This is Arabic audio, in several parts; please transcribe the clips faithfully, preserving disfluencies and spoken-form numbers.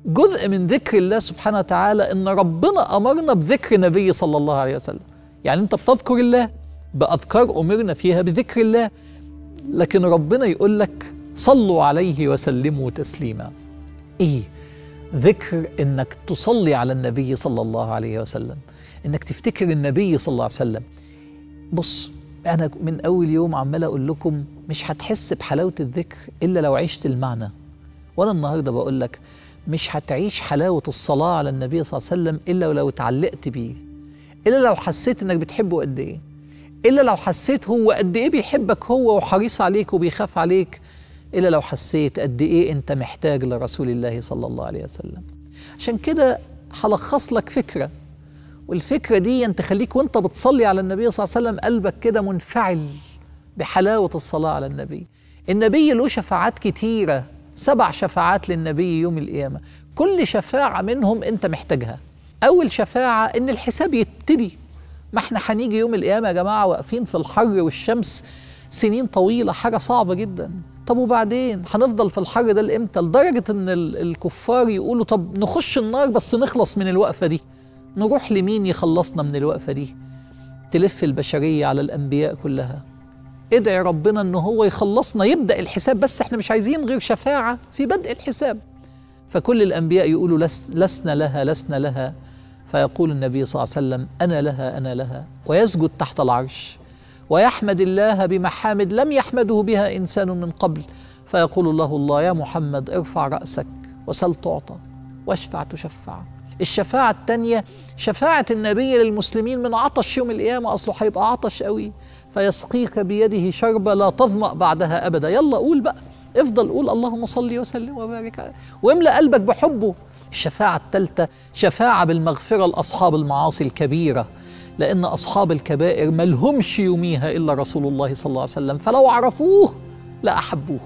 جزء من ذكر الله سبحانه وتعالى إن ربنا أمرنا بذكر نبي صلى الله عليه وسلم. يعني أنت بتذكر الله بأذكار أمرنا فيها بذكر الله، لكن ربنا يقول لك صلوا عليه وسلموا تسليما. إيه؟ ذكر إنك تصلي على النبي صلى الله عليه وسلم، إنك تفتكر النبي صلى الله عليه وسلم. بص، أنا من أول يوم عمال أقول لكم مش هتحس بحلاوة الذكر إلا لو عشت المعنى، وأنا النهاردة بقول لك مش هتعيش حلاوة الصلاة على النبي صلى الله عليه وسلم إلا لو اتعلقت بيه، إلا لو حسيت إنك بتحبه قد إيه، إلا لو حسيت هو قد إيه بيحبك هو وحريص عليك وبيخاف عليك، إلا لو حسيت قد إيه أنت محتاج لرسول الله صلى الله عليه وسلم. عشان كده هلخص لك فكرة، والفكرة دي أنت خليك وأنت بتصلي على النبي صلى الله عليه وسلم قلبك كده منفعل بحلاوة الصلاة على النبي. النبي له شفاعات كتيرة، سبع شفاعات للنبي يوم القيامة، كل شفاعة منهم أنت محتاجها. أول شفاعة إن الحساب يبتدي، ما احنا هنيجي يوم القيامة يا جماعة واقفين في الحر والشمس سنين طويلة، حاجة صعبة جدا. طب وبعدين هنفضل في الحر ده لإمتى؟ لدرجة إن الكفار يقولوا طب نخش النار بس نخلص من الوقفة دي. نروح لمين يخلصنا من الوقفة دي؟ تلف البشرية على الأنبياء كلها. ادعي ربنا إن هو يخلصنا، يبدأ الحساب، بس احنا مش عايزين غير شفاعة في بدء الحساب. فكل الأنبياء يقولوا لس لسنا لها لسنا لها، فيقول النبي صلى الله عليه وسلم أنا لها أنا لها، ويسجد تحت العرش ويحمد الله بمحامد لم يحمده بها إنسان من قبل، فيقول له الله يا محمد ارفع رأسك وسل تعطى واشفع تشفع. الشفاعة الثانية شفاعة النبي للمسلمين من عطش يوم القيامة، أصله هيبقى عطش قوي، فيسقيك بيده شربة لا تظمأ بعدها أبدا. يلا قول بقى، افضل قول اللهم صل وسلم وبارك عليه واملأ قلبك بحبه. الشفاعة الثالثة شفاعة بالمغفرة لأصحاب المعاصي الكبيرة، لأن أصحاب الكبائر ملهمش يوميها إلا رسول الله صلى الله عليه وسلم، فلو عرفوه لأحبوه.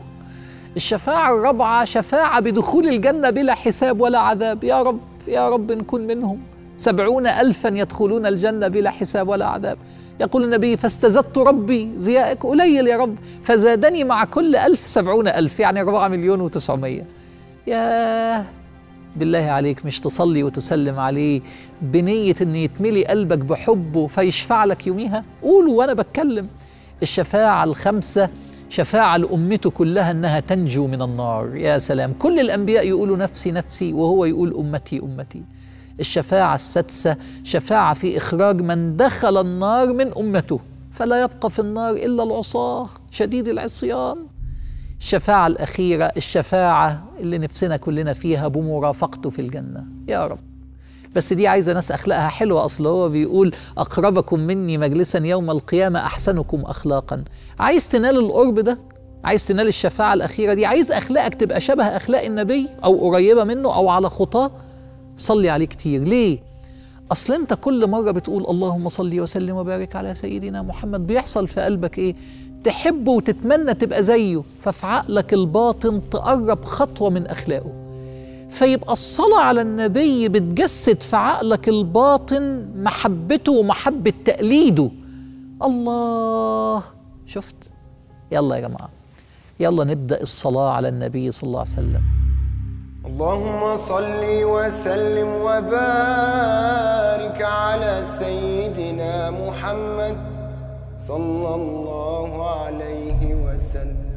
الشفاعة الرابعة شفاعة بدخول الجنة بلا حساب ولا عذاب. يا رب يا رب نكون منهم. سبعون ألفا يدخلون الجنة بلا حساب ولا عذاب. يقول النبي فاستزدت ربي زيائك قليل يا رب فزادني مع كل ألف سبعون ألف، يعني أربعة مليون وتسعمية. ياه، بالله عليك مش تصلي وتسلم عليه بنية ان يتملي قلبك بحبه فيشفع لك يوميها؟ قولوا وانا بتكلم. الشفاعة الخمسة شفاعة لأمته كلها انها تنجو من النار. يا سلام، كل الانبياء يقولوا نفسي نفسي وهو يقول امتي امتي. الشفاعة السادسة شفاعة في اخراج من دخل النار من امته، فلا يبقى في النار الا العصاة شديد العصيان. الشفاعة الأخيرة الشفاعة اللي نفسنا كلنا فيها بمرافقته في الجنة يا رب. بس دي عايزة ناس أخلاقها حلوة، أصل هو بيقول أقربكم مني مجلسا يوم القيامة أحسنكم أخلاقا. عايز تنال القرب ده، عايز تنال الشفاعة الأخيرة دي، عايز أخلاقك تبقى شبه أخلاق النبي أو قريبة منه أو على خطاه، صلي عليه كتير. ليه؟ أصل أنت كل مرة بتقول اللهم صلي وسلم وبارك على سيدنا محمد بيحصل في قلبك إيه؟ تحبه وتتمنى تبقى زيه، ففي عقلك الباطن تقرب خطوة من أخلاقه، فيبقى الصلاة على النبي بتجسد في عقلك الباطن محبته ومحبة تقليده. الله، شفت؟ يلا يا جماعة، يلا نبدأ الصلاة على النبي صلى الله عليه وسلم. اللهم صل وسلم وبارك على سيدنا محمد صلى الله عليه وسلم.